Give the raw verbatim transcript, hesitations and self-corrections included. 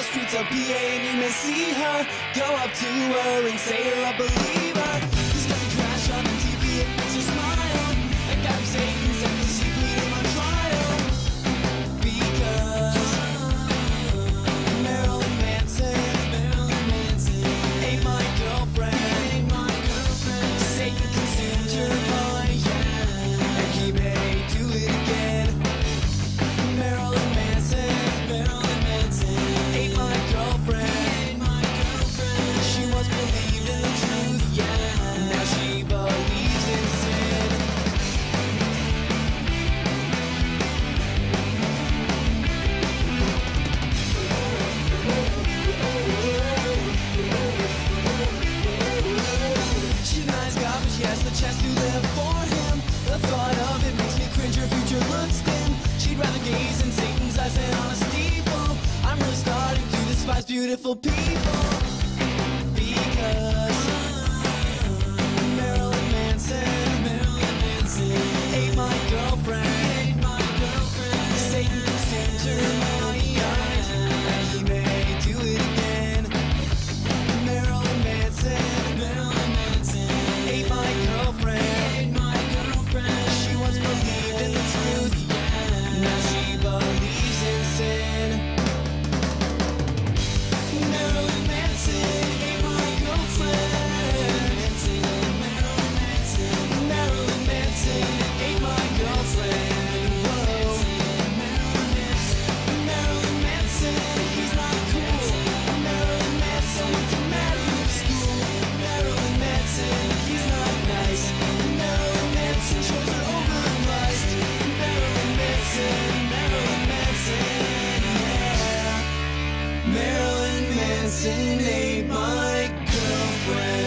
the streets of P A and you may see her. Go up to her and say you're a believer. He's got the crash on the T V, it makes her smile. I got him saying he's at the secret in my trial. Because Marilyn Manson, Marilyn Manson ain't my girlfriend, ain't my girlfriend. Satan consumed her mind, and he may do it again. Marilyn Manson, Marilyn Manson ain't my girlfriend, ain't my girlfriend. She once believed in the truth, yeah. Now she believes in sin. She denies God, but she has the chance to live for him. The thought of it makes me cringe, her future looks dim. She'd rather gaze in Satan's eyes than on a steeple. I'm really starting to despise beautiful people. Because Marilyn Manson, Marilyn Manson ain't my girlfriend, ain't my girlfriend. Satan consumed her mind, and he may do it again. Marilyn Manson, Marilyn Manson ain't my girlfriend, ain't my girlfriend. She once believed in the truth, yeah. Now she believes in sin. Marilyn Manson ain't my girlfriend. Marilyn Manson, Marilyn Manson ain't my girlfriend. Whoa. Marilyn Manson, Marilyn Manson, he's not cool. Marilyn Manson went to mad hip school. Marilyn Manson, he's not nice. Marilyn Manson shows her overpriced. Marilyn Manson, Marilyn Manson, yeah. Marilyn Manson ain't my girlfriend.